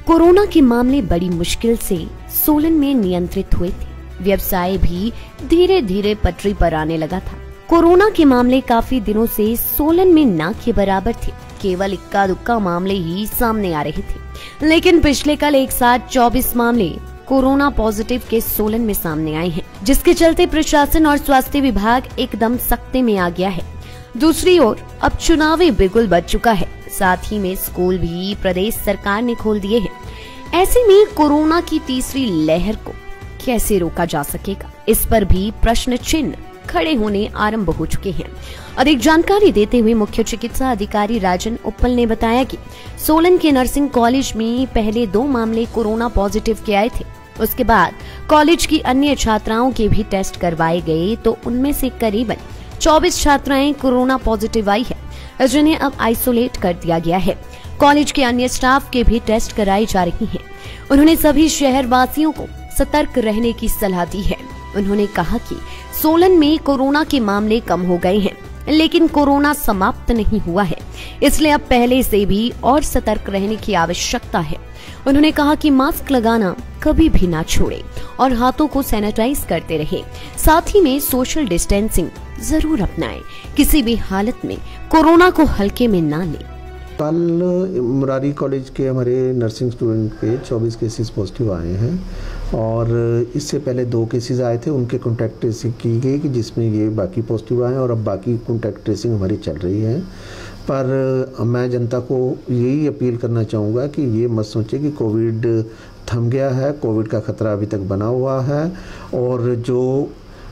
Corona के मामले बड़ी मुश्किल से सोलन में नियंत्रित हुए थे। व्यवसाय भी धीरे धीरे पटरी पर आने लगा था। कोरोना के मामले काफी दिनों से सोलन में ना के बराबर थे। केवल इक्का दुक्का मामले ही सामने आ रहे थे, लेकिन पिछले कल एक साथ 24 मामले कोरोना पॉजिटिव के सोलन में सामने आए हैं, जिसके चलते प्रशासन और स्वास्थ्य विभाग एकदम सख्ते में आ गया है। दूसरी ओर अब चुनावी बिगुल बज चुका है, साथ ही में स्कूल भी प्रदेश सरकार ने खोल दिए हैं। ऐसे में कोरोना की तीसरी लहर को कैसे रोका जा सकेगा, इस पर भी प्रश्न चिन्ह खड़े होने आरंभ हो चुके हैं। अधिक जानकारी देते हुए मुख्य चिकित्सा अधिकारी राजन उप्पल ने बताया कि सोलन के नर्सिंग कॉलेज में पहले 2 मामले कोरोना पॉजिटिव के आए थे। उसके बाद कॉलेज की अन्य छात्राओं के भी टेस्ट करवाए गए, तो उनमें से करीबन 24 छात्राएं कोरोना पॉजिटिव आई है, जिन्हें अब आइसोलेट कर दिया गया है। कॉलेज के अन्य स्टाफ के भी टेस्ट कराई जा रही हैं। उन्होंने सभी शहर वासियों को सतर्क रहने की सलाह दी है। उन्होंने कहा कि सोलन में कोरोना के मामले कम हो गए हैं, लेकिन कोरोना समाप्त नहीं हुआ है, इसलिए अब पहले से भी और सतर्क रहने की आवश्यकता है। उन्होंने कहा कि मास्क लगाना कभी भी ना छोड़े और हाथों को सैनिटाइज करते रहे। साथ ही में सोशल डिस्टेंसिंग जरूर अपनाएं। किसी भी हालत में कोरोना को हल्के में ना लें। कल मुरारी कॉलेज के हमारे नर्सिंग स्टूडेंट पे 24 केसेस पॉजिटिव आए हैं और इससे पहले 2 केसेस आए थे, उनके कॉन्टैक्ट ट्रेसिंग की गई कि जिसमें ये बाकी पॉजिटिव आए और अब बाकी कॉन्टैक्ट ट्रेसिंग हमारी चल रही है। पर मैं जनता को यही अपील करना चाहूँगा कि ये मत सोचे कि कोविड थम गया है। कोविड का खतरा अभी तक बना हुआ है और जो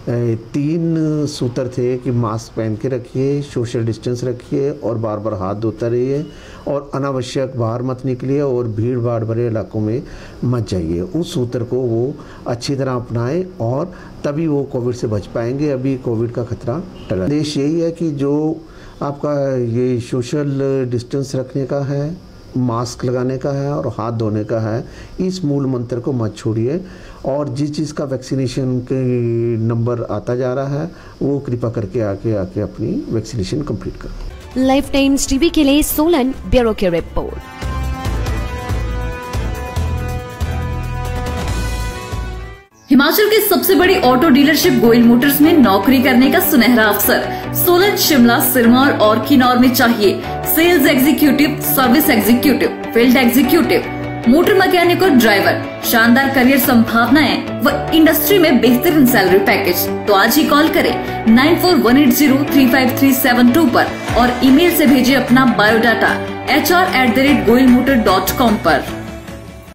3 सूत्र थे कि मास्क पहन के रखिए, सोशल डिस्टेंस रखिए और बार बार हाथ धोते रहिए और अनावश्यक बाहर मत निकलिए और भीड़ भाड़ भरे इलाकों में मत जाइए। उस सूत्र को वो अच्छी तरह अपनाएं और तभी वो कोविड से बच पाएंगे। अभी कोविड का खतरा टला। देश यही है कि जो आपका ये सोशल डिस्टेंस रखने का है, मास्क लगाने का है और हाथ धोने का है, इस मूल मंत्र को मत छोड़िए। और जिस चीज़ का वैक्सीनेशन के नंबर आता जा रहा है वो कृपा करके आके अपनी वैक्सीनेशन कंप्लीट करें। लाइफ टाइम्स टीवी के लिए सोलन ब्यूरो की रिपोर्ट। हिमाचल की सबसे बड़ी ऑटो डीलरशिप गोयल मोटर्स में नौकरी करने का सुनहरा अवसर सोलन, शिमला, सिरमौर और किन्नौर में चाहिए sales executive, service executive, field executive, motor mechanic और ड्राइवर। शानदार करियर संभावनाएं व इंडस्ट्री में बेहतरीन सैलरी पैकेज। तो आज ही कॉल करें 9418035372 पर और ईमेल से भेजिए अपना बायोडाटा hr@goilmotor.com पर।